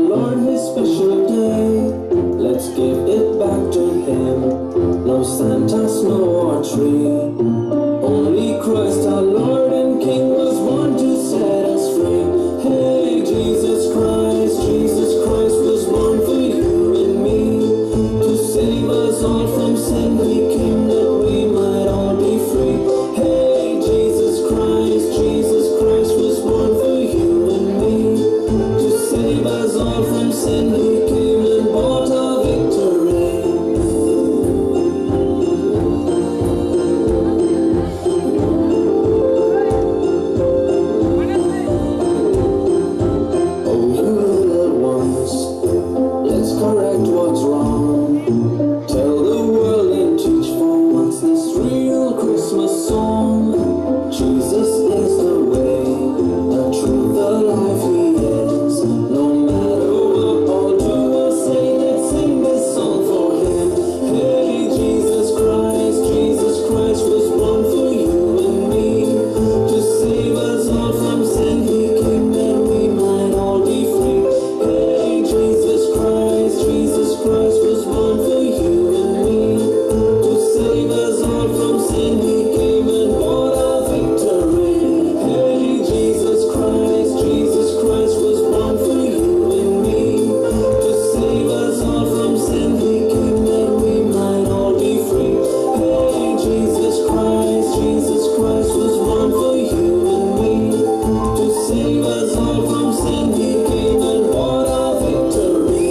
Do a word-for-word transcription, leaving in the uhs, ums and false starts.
Lord His special day. Let's give it back to Him. No Santa's, no or tree. Only Christ our Lord and King was born to set us free. Hey, Jesus Christ, Jesus Christ was born for you and me. To save us all from sin, He came that we might all be free. Hey, Jesus Christ, Jesus Christ was born for you and me. To save us all from sin, He came and bought our victory. Correct what's wrong. Tell the world and teach for once this real Christmas song. Jesus is the way, the truth, the life, He is. No matter what or do or say, let's sing this song for Him. Hey, Jesus Christ, Jesus Christ was born for you and me. To save us all from sin, He came that we might all be free. Hey, Jesus Christ, Jesus Christ was born for you and me. To save us all from sin, He came and bought our victory. Hey, Jesus Christ, Jesus Christ was born for you and me. To save us all from sin, He came that we might all be free. Hey, Jesus Christ, Jesus Christ was born for you and me. To save us all from sin, He came and bought our victory.